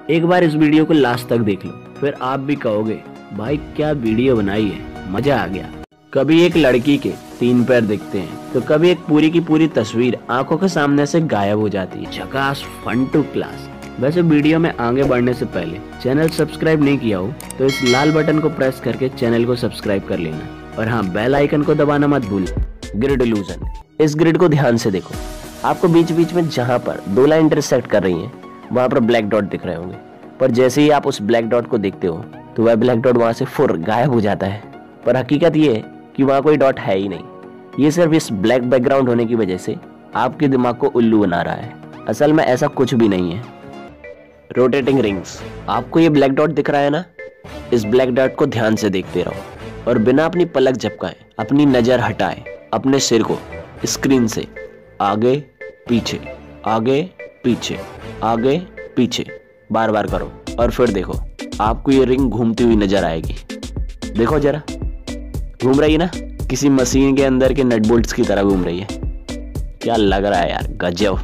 एक बार इस वीडियो को लास्ट तक देख लो, फिर आप भी कहोगे भाई क्या वीडियो बनाई है, मजा आ गया। कभी एक लड़की के 3 पैर दिखते हैं तो कभी एक पूरी की पूरी तस्वीर आंखों के सामने से गायब हो जाती है। झकास, फन टू क्लास। वैसे वीडियो में आगे बढ़ने से पहले चैनल सब्सक्राइब नहीं किया हो तो इस लाल बटन को प्रेस करके चैनल को सब्सक्राइब कर लेना, और हाँ, बेल आइकन को दबाना मत भूल। Grid illusion. इस ग्रिड को ध्यान से देखो। आपको बीच बीच में जहाँ पर 2 लाइन इंटरसेक्ट कर रही हैं वहां पर ब्लैक डॉट दिख रहे होंगे, पर जैसे ही आप उस ब्लैक डॉट को देखते हो तो वह ब्लैक डॉट वहां से फुर गायब हो जाता है। पर हकीकत ये है कि वहां कोई डॉट है ही नहीं। ये सिर्फ इस ब्लैक बैकग्राउंड होने की वजह से आपके दिमाग को उल्लू बना रहा है। असल में ऐसा कुछ भी नहीं है। Rotating rings. आपको ये ब्लैक डॉट दिख रहा है ना, इस ब्लैक डॉट को ध्यान से देखते रहो और बिना अपनी पलक झपकाए, अपनी नजर हटाए, अपने सिर को स्क्रीन से आगे पीछे, आगे पीछे, आगे पीछे बार बार करो और फिर देखो आपको ये रिंग घूमती हुई नजर आएगी। देखो जरा, घूम रही है ना, किसी मशीन के अंदर के नट बोल्ट्स की तरह घूम रही है। क्या लग रहा है यार, गजब।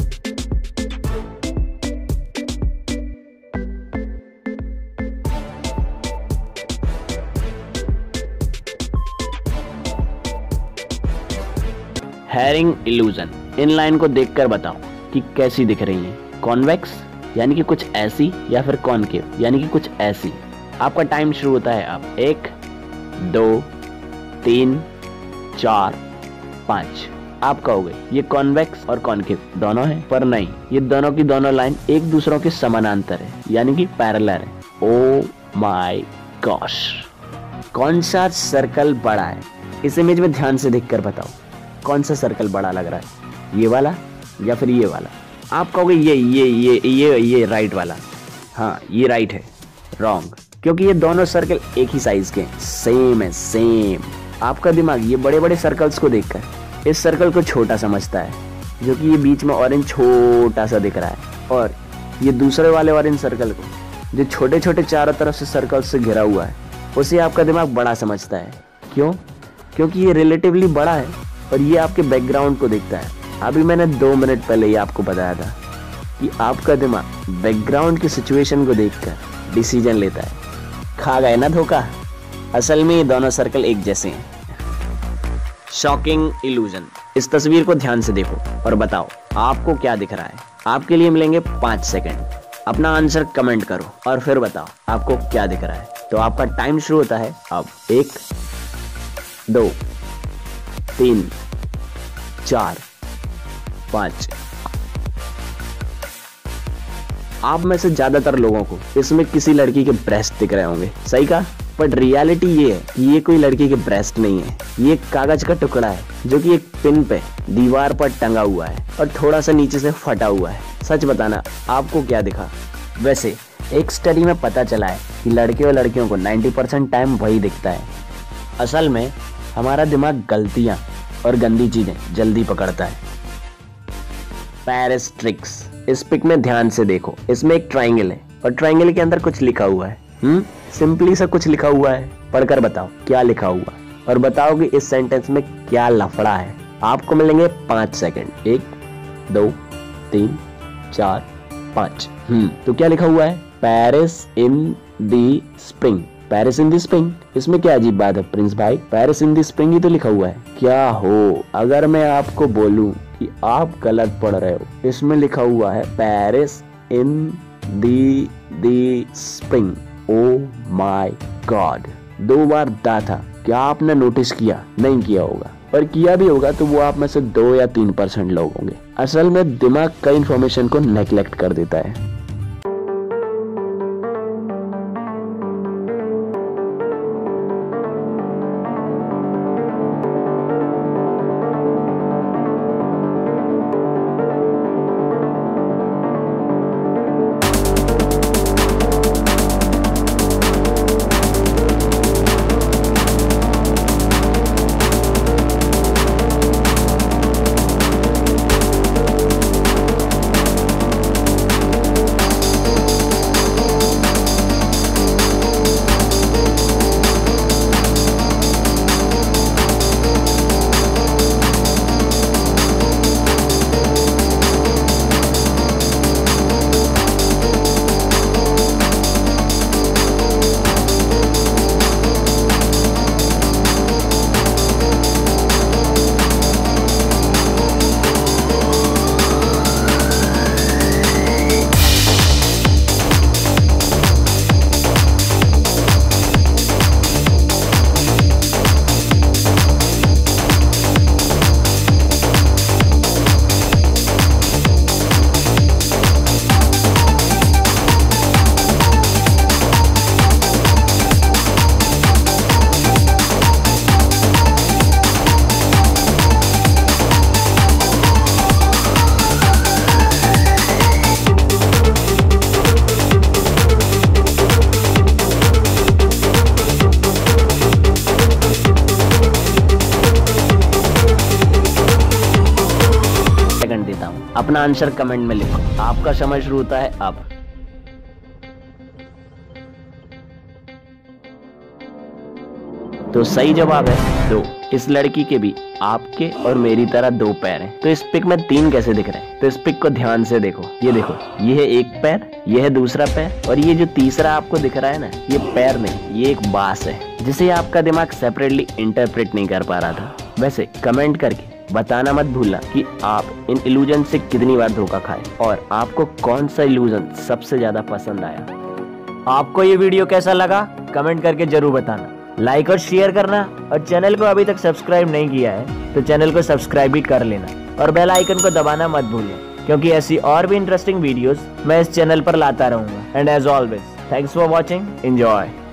Herring illusion. इन लाइन को देखकर बताओ कि कैसी दिख रही है। कॉन्वेक्स यानी कि कुछ ऐसी, या फिर कॉनकेव यानी कि कुछ ऐसी। आपका टाइम शुरू होता है अब 1 2 3 4 5। आप कहोगे ये कॉन्वेक्स और कॉनकेव दोनों है, पर नहीं, ये दोनों की दोनों लाइन एक दूसरों के समानांतर है, यानी कि पैरेलल है। ओ माय गॉश, कौन सा सर्कल बड़ा है? इस इमेज में ध्यान से देखकर बताओ कौन सा सर्कल बड़ा लग रहा है, ये वाला या फिर ये वाला? आप कहोगे ये राइट वाला। हाँ, ये राइट है। रॉन्ग, क्योंकि ये दोनों सर्कल एक ही साइज के हैं, सेम है, सेम। आपका दिमाग ये बड़े बड़े सर्कल्स को देखकर इस सर्कल को छोटा समझता है, जो कि ये बीच में ऑरेंज छोटा सा दिख रहा है, और ये दूसरे वाले ऑरेंज सर्कल को जो छोटे छोटे चारों तरफ से सर्कल से घिरा हुआ है, उसे आपका दिमाग बड़ा समझता है। क्यों? क्योंकि ये रिलेटिवली बड़ा है और ये आपके बैकग्राउंड को देखता है। अभी मैंने 2 मिनट पहले ही आपको बताया था कि आपका दिमाग बैकग्राउंड की सिचुएशन को देखकर डिसीजन लेता है। खा गए ना धोखा। असल में ये दोनों सर्कल एक जैसे हैं। Shocking illusion. इस तस्वीर को ध्यान से देखो और बताओ आपको क्या दिख रहा है। आपके लिए मिलेंगे 5 सेकंड। अपना आंसर कमेंट करो और फिर बताओ आपको क्या दिख रहा है। तो आपका टाइम शुरू होता है अब। 1 2 3 4 5। आप में से ज्यादातर लोगों को इसमें किसी लड़की के ब्रेस्ट दिख रहे होंगे, सही कहा। बट रियलिटी ये है कि ये कोई लड़की के ब्रेस्ट नहीं है, ये एक कागज का टुकड़ा है जो कि एक पिन पे दीवार पर टंगा हुआ है और थोड़ा सा नीचे से फटा हुआ है। सच बताना, आपको क्या दिखा? वैसे एक स्टडी में पता चला है कि लड़के और लड़कियों को 90% टाइम वही दिखता है। असल में हमारा दिमाग गलतियां और गंदी चीजें जल्दी पकड़ता है। Paris tricks. इस पिक में ध्यान से देखो, इसमें एक ट्राइंगल है और ट्राइंगल के अंदर कुछ लिखा हुआ है। सिंपली सा कुछ लिखा हुआ है, पढ़कर बताओ क्या लिखा हुआ, और बताओ कि इस सेंटेंस में क्या लफड़ा है। आपको मिलेंगे 5 सेकंड। 1 2 3 4 5। तो क्या लिखा हुआ है? Paris in the spring. Paris in the spring, इसमें क्या अजीब बात है प्रिंस भाई? पेरिस इन दी स्प्रिंग ही तो लिखा हुआ है। क्या हो अगर मैं आपको बोलूं कि आप गलत पढ़ रहे हो? इसमें लिखा हुआ है Paris in the spring. Oh my god, 2 बार दा था। क्या आपने नोटिस किया? नहीं किया होगा, और किया भी होगा तो वो आप में से 2 या 3% लोग होंगे। असल में दिमाग कई इंफॉर्मेशन को नेग्लेक्ट कर देता है। अपना आंसर कमेंट में लिखो। आपका समय शुरू होता है अब। तो सही जवाब है 2। इस लड़की के भी आपके और मेरी तरह 2 पैर हैं। तो इस पिक में 3 कैसे दिख रहे हैं? तो इस पिक को ध्यान से देखो। ये देखो, ये है एक पैर, ये है दूसरा पैर, और ये जो तीसरा आपको दिख रहा है ना, ये पैर नहीं, ये एक बांस है, जिसे आपका दिमाग सेपरेटली इंटरप्रेट नहीं कर पा रहा था। वैसे कमेंट करके बताना मत भूलना कि आप इन इल्यूजन से कितनी बार धोखा खाए और आपको कौन सा इल्यूजन सबसे ज्यादा पसंद आया। आपको ये वीडियो कैसा लगा कमेंट करके जरूर बताना। लाइक और शेयर करना, और चैनल को अभी तक सब्सक्राइब नहीं किया है तो चैनल को सब्सक्राइब भी कर लेना और बेल आइकन को दबाना मत भूलना, क्योंकि ऐसी और भी इंटरेस्टिंग वीडियोस मैं इस चैनल पर लाता रहूंगा। And as always, thanks for watching, enjoy.